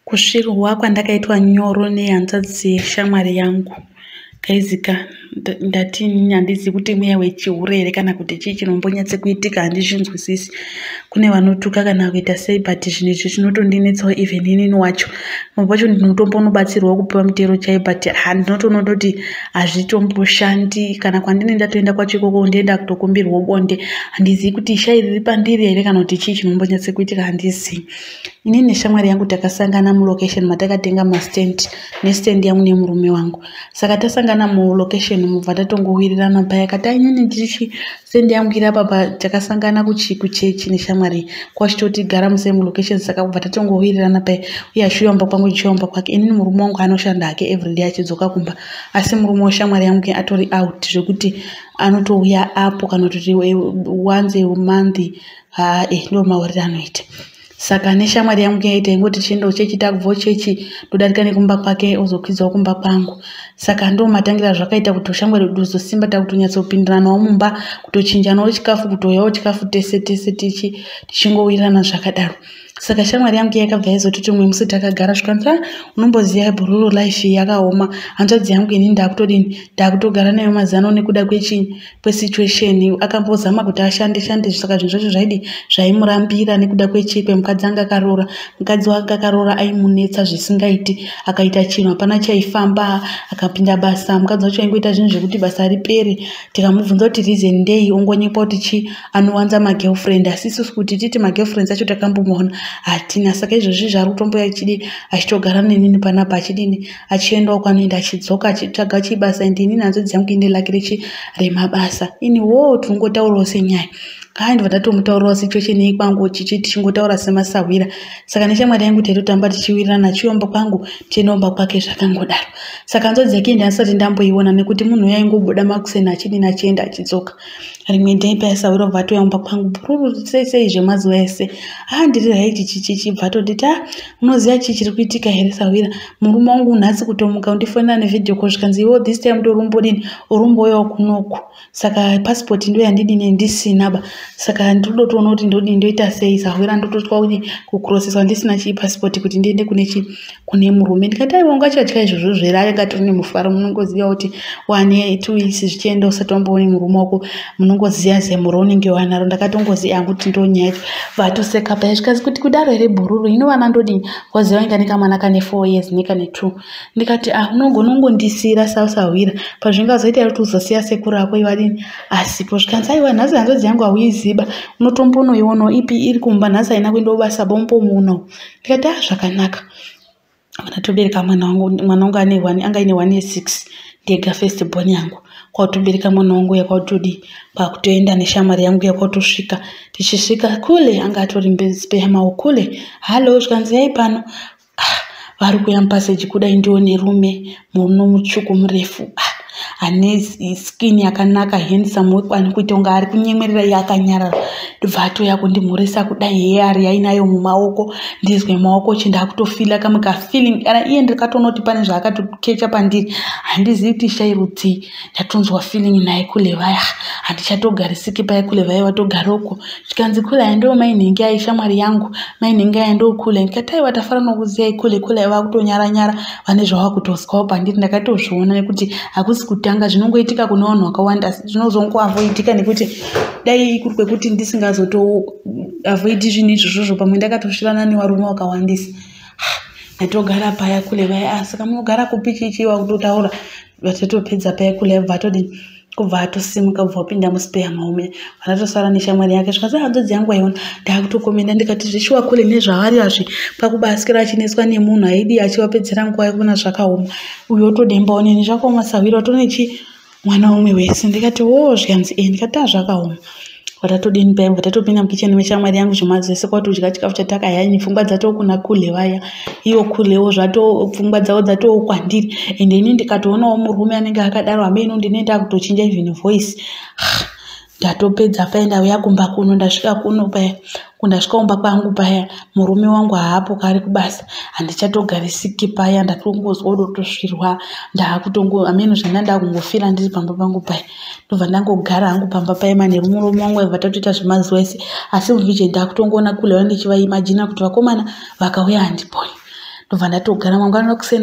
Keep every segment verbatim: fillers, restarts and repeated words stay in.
Kusvirwa kwandakaitwa nyoro neHanzvadzi yeShamwari yangu. Kaizika ndatini handizi kuti mweya wechihure here kana kuti chii chinombonyatse kuitika handizvinzwisisi. Kune vanotuka kana kuita sei but zvinhu izvi zvinotondinetsawo even inini wacho. Pamwe pacho ndinotombonobatsirwa kupiwa mutero chai but handinotoona kuti hazvitomboshandi kana kwandine ndatoenda kwachikoko ndienda kutokumbirwa bonde. Handizivi kuti shai riri pandiri here kana kuti chii chinombonyatse kuitika handizivi. Inini neShamwari yangu takasangana mulocation matakatenga mastand nestand yangu nemurume wangu. Saka tasangana mulocation mubva tatongowirirana paya kati inini ndichi stand yangu iri apa takasangana kuchechi neShamwari kwachitotigara musame location saka kubva tatongowirirana paya uye achiomba kwangu chiomba kwake. Inini murume wangu anoshanda hake everyday achidzoka kumba asi murume weShamwari yangu atori out zvekuti anotouya apo kana kuti once a month ha eh ndo mauriro anoita. Saka neShamwari yangu yaita ingoti chiendo chechi takubva chechi ndodarika nekumba kwake ozokwidzawo kumba kwangu. Saka ndo matangira zvakaita kuti Shamwari dozosimba takutonyatsa kupindiranawo mumba kutochinjanawo chikafu kutoyawo chikafu tese tese tichi tichingowirirana zvakadaro. Saka Shamwari yangu yakabva yazototi mumwe musi takagara zvikanzi unomboziya bhururu life yakaoma. Hanzvadzi yangu ini ndakutodini ndakutogara nayo mazano nekuda kwechi kwesituation akambozama kuti ashande shande saka zvinhu zvacho zvaidi zvaimurambira nekuda kwechi kwemukadzi anga akarora. Mukadzi wanga akarora aimunetsa zvisingaiti akaita chinhu hapana chaifamba akapinda basa. Mukadzi wacho aingoita zvinhu zvekuti basa ripere tikamubvunza kuti reason ndei ongonyepa kuti chi anowanza magirlfriend asi isusu kuti titi magirlfriends acho takambomuona hatina. Saka izvozvi zviri kutomboya achidi achitogara nenini panapa achidini achiendawo kwanoenda achidzoka achitsvaga chibasa ende inini Hanzvadzi yangu ine lake rechi remabasa. Ini wo tinongotaurawo senyaya kai ndibva ndatomutaurawo situation iyi kwangu chichi tichingotaura semasawira. Saka neShamwari yangu taitotamba tichiwirirana achiomba kwangu tichinomba kwake zvakangodaro. Saka Hanzvadzi yake ndasati ndamboiona nekuti munhu yaingobuda makuseni achidini achienda achidzoka. Rimwe ndaipa sawira bva toyamba kwangu bhururu sei sei zvemazuva ese ah ndiri raiti chichi chibva toditi ah unoziya chii chiri kuitika here sawira murume wangu nhasi kutomuka undifonera nevidhio call zvikanzi iwo this time torumbodini urumbouyawo kunoku. Saka passport ndo yandidini ndisina ba. Saka ndotoona kuti ndodini ndoita sei sawira ndototwa kuti kucrosseswa ndisina chi passport kuti ndiende kune chi kune murume. Ndikati aiwa ungachadya izvozvo zvera akati ne mufaro munongoziya kuti one two weeks zvichienda usati wamboone murume wako munongoziya zemuro unenge wanaro. Ndakatongoziya yangu kuti ndonyaya vatoseka paya zvikazi kuti kudaro here bhururu ino vana ndodini waziva inga nekamwana kane four years nekane two. Ndikati ah unogona kungondisira sawira pazvingazoita kuti uzosiya sekuru ako ivadini asipo. Zvikanzi aiwa nhasi Hanzvadzi yangu hauiziba unotombonoiona ipi iri kumba nhasi haina kuenda basa bombomuonawo. Ndikati ah zvakanaka ndatobereka mwana wangu mwana wangu ane one anga ine one year six ndega first born yangu kwautobereka mwana wangu yakwautodi pakutoenda neShamwari yangu yakwatosvika tichisvika kule anga atori mbespehamawo kule halo zvikanzi yai pano ah vari kuya mupaseji kudai ndione rume muno mutsvuku murefu ah ane skin yakanaka handsome wekwane kuita unga ari kunyemwerera yakanyarara. Ndobva atoya kundimhurisa kudai heye ari yainayo mumaoko ndizwe maoko chindakutofila kamwe ka feeling kana iye ndikatoona kuti pane zvaakatokecha pandiri handizivi kuti shairudzi ndatonzwa feeling naye kule vaya handichatogarisiki paya kule vaya watogaroko. Zvikanzi kule ndo mainhingi ai Shamwari yangu mainhingi ai ndo kule. Ndikati aiwa tafara nokuziya kule kule vakutonyara nyara vane zvavakutoswawo pandiri. Ndakatozviona nekuti hakusi kutanga zvinongoitika kuna vanhu vakawanda zvinozongoavoidika nekuti dai kuri kwekuti ndisingazoto avoid zvinhu izvozvo pamwe ndakatosvirana nevarume vakawandisa ndatogara paya kule vaya. Saka munogara kupi chichi wakutotaura vatatopedza paya kule vatodi kubva atosimuka kubva upinda muspeya maume vanatosara neShamwari yake. Zvikazi Hanzvadzi yangu aiona ndakutokomenda ndikati zvishuwa kule nezvavari azvi pakubasikira achineswa nemunhu aidi achivapedzera nguva yekuona zvakaoma uyo otodembawo neni zvakaoma sawira tonechi mwana umwe wese. Ndikati wo zvikanzi eh ndikati zvakaoma watatodini paya watatopinda mukicheni meShamwari yangu zvemazuva ese kwatodya chikafu chatakayanya pfungwa dzatokuna kule vaya iwo kulewo zvato pfungwa dzawo dzatowo kwandiri ende ini ndikatoonawo murume anenge akadaro ameno ndinoenda kutochinja even voice ndatopedza paya ndauya kumba kuno ndasvika kuno paya kundasvikaumba kwangu paya murume wangu haapo kari kubasa handichatogarisiki paya ndatongozwa kudotosvirwa ndakutongo ameno zvandanda kungofira ndiri pamba pangu paya ndobva ndangogara hangu pamba paya mane murume wangu aibva tatoita zvemazuva ese asi muvhije ndakutongoona kule vandichivaimagina kuti vakomana vakauya handiponi. ndobva ndatogara mangwana kusena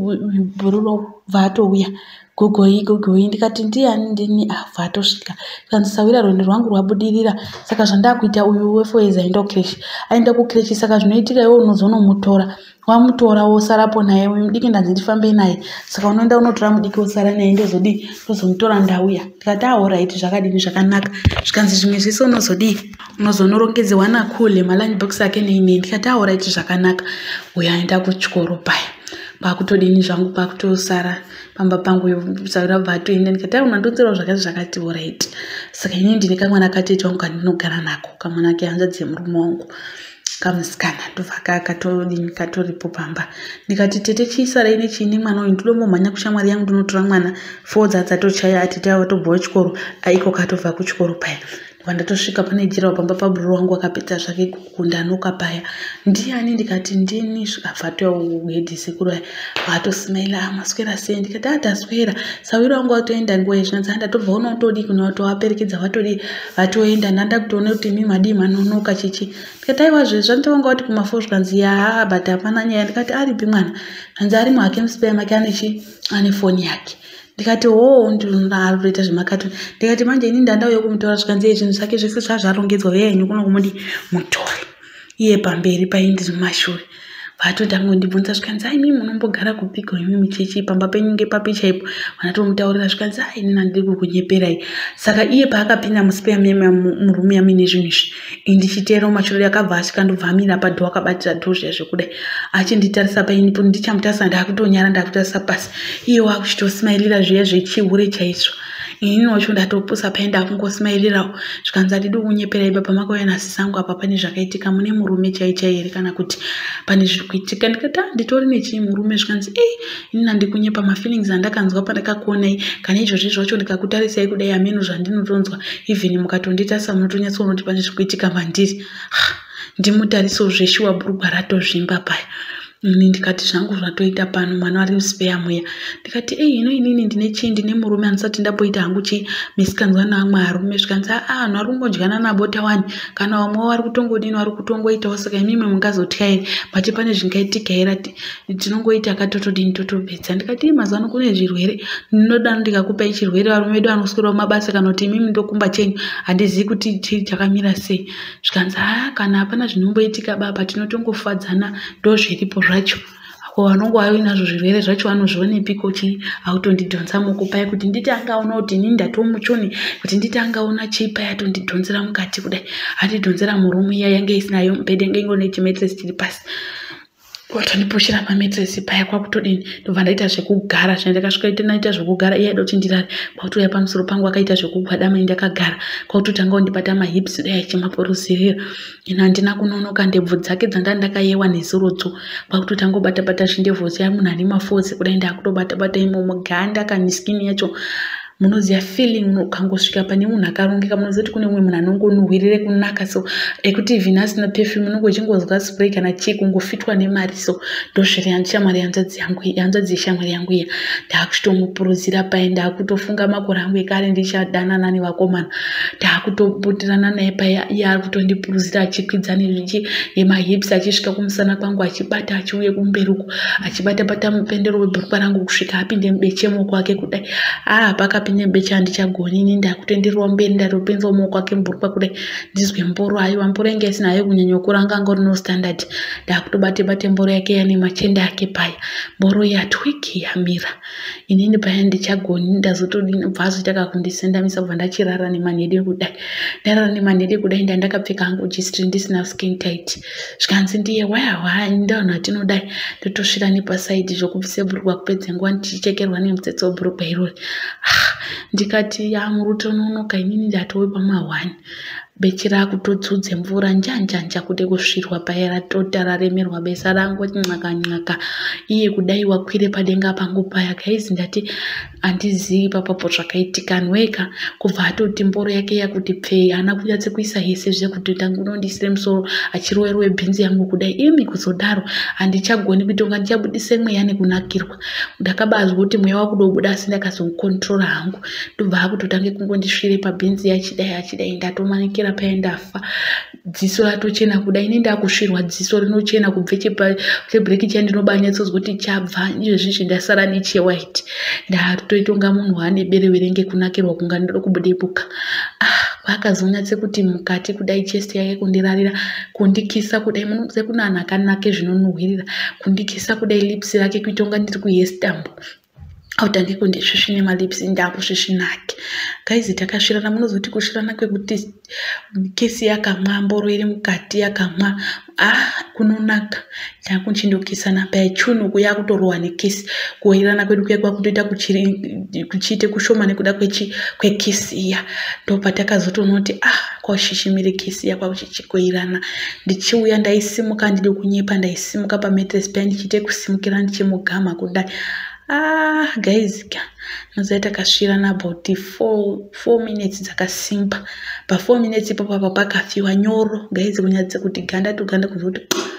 yabururo vatouya gogoi gogoi ndikati ndiani ndini abva atosvika kanzisawira rwendo rwangu rwabudirira saka zvandakuita uyu wefoeza aenda kucreshi aenda kucreshi saka zvinoitika iwe unozonomutora wamutora wosarapo naye mudiki ndanzi ndifambe naye saka unoenda unotora mudiki wosara naye ndozodii ndozomutora ndauya ndikati ahoraiiti zvakadini zvakanaka zvikanzi zvimwe zvese unozodii unozonorongezewa nakule malunch box ake neine ndikati ahoraiiti zvakanaka uya aenda kuchikoro paya pakutodini zvangu pakutosara pamba pangu saura bvatoenda ndikati unandonzerawo zvakati zvakati alright saka ini ndine kamwana katete wangu kandinogara nako kamwana kehanzvadzi murume wangu kamusikana ndobva kakatodini katoripo pamba ndikati tete chiisara ine chiine mwana uyu ndombomhanya kushamwari yangu ndinotora mwana fodza adzatochaya atete watobva kuchikoro aiko katobva kuchikoro paya vandatosvika pane jira pamba pabururo wangu akapedza zvake kundanoka paya ndiani ndikati ndini abvatohedhi sekuru vatosimaila maswera sei ndikati ataswera sawira wangu watoenda nguva yezvinanzi ndatobva unotodi kuna watovaperekedza vatodi vatoenda ndanda kutoona kuti mi madii manonoka chichi ndikati aiwa zvezvo ndovanga kuti kumafo zvikanzi yaa but hapana nyaya ndikati aripi mwana hanzi ari mwake musipeya make anechi ane foni yake ndikati ho ndinoita zvemakato ndikati manje ini ndandauya kumutora zvikanzi zvinhu zvake zvese zvazvarongedzwa veyenyu kuno kumudi mutori iye pamberi paindiri mumashure vatotangondibvunza zvikanzi ai mimi munombogara kupiko imimi chechi pamba penyunge papichaipo vanatomutaurira zvikanzi ai ini handidi kukunyeperai saka iye paakapinda musipeya murume yami nezvinhu izvi indichiteera mumashure akabva asvika ndobva amira padho akabatira dho zviya zvekudai achinditarisa painipo ndichamutarisa ndakutonyara ndakutarisa pasi iye wakuchitosimairira zviya zvechihure chaizvo ini wacho ndatopusa paenda kungosimairirawo zvikanzi handidi kunyeperai baba makauya nasisi angu apa pane zvakaitika mune murume chaichai here kana kuti pane zviri kuitika ndikati nditori nechii murume zvikanzi ei ini handikunyepa mafeelings andakanzwa pandakakuonai kana izvozvi zvacho ndikakutarisai kudai ameno zvandinotonzwa even mukatonditarisa munotonyatsoona kuti pane zviri kuitika mandiri ndimutariso zveshuwa bhurugwa ratozvimba paya ini ndikati zvangu zvatoita pano mwana ari musipeya muya ndikati ei hino inini ndine chii ndine murume andisati ndamboita hangu chii misikanzwa naamwe arume zvikanzi aa anhu ari kungodyiana nabota wani kana vamwe vari kutongodini vari kutongoitawo saka imimi mungazotya here bati pane zvingaitika here tinongoita katotodini totopedza ndikati ii mazuva ano kune zvirwere ndinodano ndikakupai chirwere varume vedu vanoswerawo mabasa kana kuti imimi ndokumba chenyu handizivi kuti chii chakamira sei zvikanzi aa kana hapana zvinomboitika baba tinotongofadzana ndo zviripo zvacho ko vanongo vainazvo zvirwere zvacho vanozvionepiko chii autondidhonza moko paya kuti nditi angaona kuti ini ndatomuchoni kuti nditi angaona chii paya atondidhonzera mukati kudai atidhonzera murume iya yange isinayo mubhedhi yange ingone chimetresi chiri pasi watondipushira pametresi paya kwakutodini ndobva ndaita zvekugara zvandakasvika ite naita zvekugara iye aida kuti ndirare kwakutouya pamusoro pangu akaita zvekugwadama ndakagara kwakutotanga kundibata mahips dai achimapuruzirira ina handina kunonoka ndebvu dzake dzanga ndakayewa nezorodzo kwakutotanga kubata bata zvindebvu zya munhu ane mafodzi kudai ndakutobata bata imomo ganda kaniskini yacho munoziya feeling ukangosvika pane munhu akarongeka munoziva kuti kune umwe munhu anongonuhwirire kunaka so ekuti even asina perfume unongo uchingozwa spray kana chii kungofitwa nemari so ndozviri handishamwari hanzvadzi yangu hanzvadzi yeshamwari yangu iya ndakuchitomupuruzira paya ndakutofunga makore angu ekare ndichadanana nevakomana ndakutobutirana naye paya iye ari kutondipuruzira achikwidza nezvichi nemahips achisvika kumusana kwangu achibata achiuye kumberi uko achibata bata mupendero webhurukwa rangu kusvika apinde mubechemo kwake kudai ah pakapi nebecha ndichagoni ini ndakutenderwa mberi ndatopinza muoko wake mubhurukwa kudai ndizwe mboro aiwa mboro yange isina hayo kunyanya kuranga anga rino standard ndakutobate bate mboro yake yane machenda yake paya mboro yatwiki yamira inini paya ndichagoni ndazotodini bva azoita kundisendamisa kubva ndachirara nemanhede kudai ndarara nemanhede kudai ndandakapfeka hangu jistri ndisina skin tight zvikanzi ndiye wayawa ndaona tinodai ndotosvira nepasaidi zvokubvise bhurukwa kupedza nguva ndichichekerwa nemutsetse webhurukwa irori ndikati yamurutononoka inini ndatowe pamahwani bechi rakutodzudze mvura njanjanja kuti kusvirwa paya ratota raremerwa besa rangu nxaka nxaka iye kudai wakwire padenga pangu paya kaizi ndati handizivi papapo zvakaitika anweka kubva atoti mboro yake yakuti pfei hana kunyatse kuisa hese zvekuti tangunondisire musoro achirowerwe bhinzi yangu kudai imi kuzodaro handichagoni kuitonga ndichabudise mweya nekunakirwa ndakabazwa kuti mweya wakudobuda asi ndakazomukontrora hangu ndobva akutotange kungondisvire pabhenzi yachidai achidai ndatomanikira paya ndafa. Dziso ratochena kudai ini ndakusvirwa dziso rinochena kubve chebreak chiya ndinobanyatsozwa kuti chabva izvezvi ndasara nechewaiti ndatoita kunga munhu ane bereverenge kunakirwa kunga ndoda kubudebuka. Ah, kwakazonyatse kuti mukati kudai chest yake kundirarira kundikisa kudai munoziva kuna anhu akanake zvinonhuhwirira kundikisa kudai lips rake kuita kunga ndiri kuyestambo autange kundisvisvine malipsi ndakusvisvinake. Guys, takasvirana munozoti kusvirana kwekuti kesi yakamwa mboro iri mukati yakamwa ah kunonaka takunchindokisana paya chunuku yakutorohwa nekesi kuoirana kwedu kuya kwakutoita kuchiite kushoma nekuda kwechi kwekesi iya ndopatakazotoona kuti ah kwashishimire kesi ya kwakuchichikoirana. Ndichiuya ndaisimuka ndide kunyepa ndaisimuka pametress paya ndichiite kusimukira ndichimugama kudai. Ah, guys, nozaita kasvirana about four, four minutes dzakasimba. Pa four minutes ipapo apa pakafiwa nyoro. Guys, kunyatsa kuti ganda to ganda kuzoti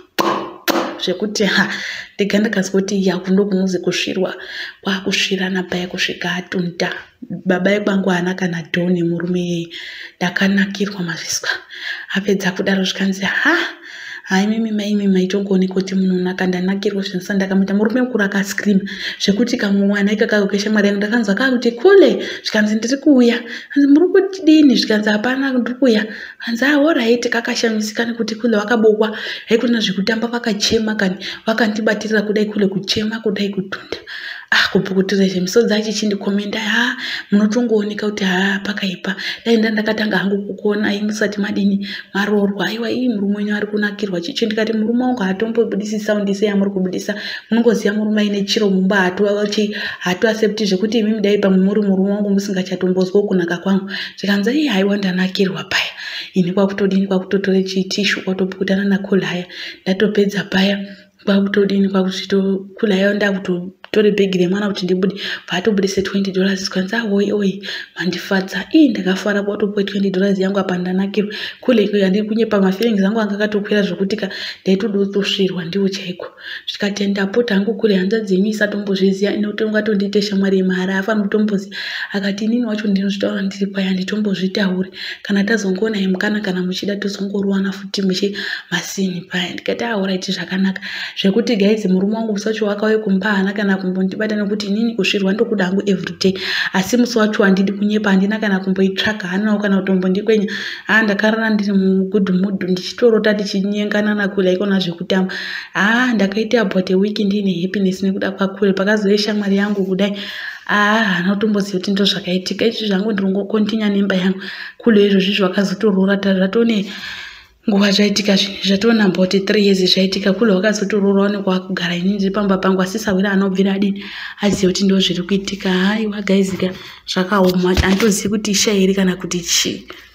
zvekuti ha ndiganda kazoti yakundo kunozi kusvirwa kwakusvirana paya kusvika atunta. Baba ekwangu ana kana dhoni murume yeye ndakanakirwa mazviswa. Apedza kudaro zvikanzi ha hai mimi mai mimi maitongooneka kuti munonaka ndanakirwa zvinhu ndakamuita murume mukuru akascream zvekuti kamwana ikakagokesha mwari yangu ndakanzwa kakuti kule zvikanzi ndiri kuuya hanzi muri kudini zvikanzi hapana ndiri kuuya hanzi alright kakashamisika kuti kule wakabokwa haikuna zvekutamba vakachema kani vakandibatirira kudai kule kuchema kudai kutunda. Ah, kupukutira zvemisodzi achichindikomenda ha munotongooneka kuti ha pakaipa dai ndakatanga hangu kukuona imi musati madini marorwa aiwa ii murume wenyu ari kunakirwa chichi ndikati murume wangu hatombobudisi sound ise yamuri kubudisa munongoziva murume aine chiro mumba hatu hatu accept zvekuti imi dai pamwe muri murume wangu musingachatombozwa kunaka kwangu zvikanzi ii haiwa ndanakirwa paya ini kwakutodini kwakutotore chitishu kwatopukutana nakulaya ndatopedza paya kwakutodini kwakuchitokulaya ndakuto tore begi remwana kuti ndibude patobudise twenty dollars kwanza oi oi mandifadza ii ndakafara kwatopuwa twenty dollars yangu apa ndanakirwa kule iko yandiri kunyepa mafeelings angu angakatokwira zvokutika ndaitodotosvirwa ndiwo chaiko zvikati ndapota hangu kule hanzvadzi yenyu isatombozviziya inokuti ungatondiite shamwari yemahara afana kutomboziya akati inini wacho ndinozvitaura ndiri paya nditombozvitaure kana tazongoona yemukana kana muchida tozongorowana futi muchi masini paya ndikati alright zvakanaka zvekuti guys murume wangu musacho wakauye kumba hana kana kumbondibata nekuti inini kusvirwa ndokuda hangu everyday asi musi wacho handidi kunyepa handina kana kumboitsvaga hanawo kana kutombondikwenya ha ndakarara ndiri mugood mood ndichitorota tichinyengana nakule ikona zvekutamba ha ndakaita about a week ndine happiness nekuda kwakule pakazouya shamwari yangu kudai ah hanotomboziva kuti ndo zvakaitika izvi zvangu ndirongokontinya nemba yangu kule izvozvi zvakazotorora zvatone nguva zvaitika zvinhu zvatoona about three years zvaitika kule wakazotorora nekwakugara ini ndiri pamba pangu asisawira anobvira adini azive kuti ndo zviri kuitika haiwa guys zvakaoma handitozivi kuti ishairi kana kuti chii.